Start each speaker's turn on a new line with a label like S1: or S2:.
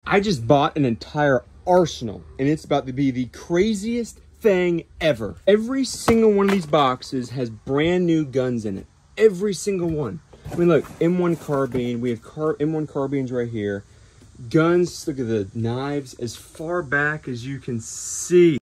S1: I just bought an entire arsenal, and it's about to be the craziest thing ever. Every single one of these boxes has brand new guns in it. Every single one. I mean, look, M1 carbine. We have M1 carbines right here. Guns, look at the knives as far back as you can see.